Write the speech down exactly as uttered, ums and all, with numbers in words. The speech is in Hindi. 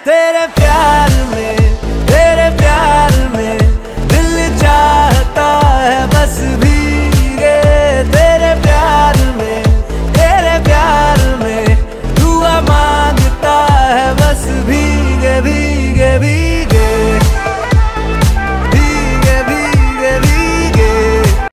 तेरे प्यार में, तेरे प्यार में दिल चाहता है बस भीगे। तेरे प्यार में, तेरे प्यार में दुआ मांगता है बस भीगे भीगे भीगे।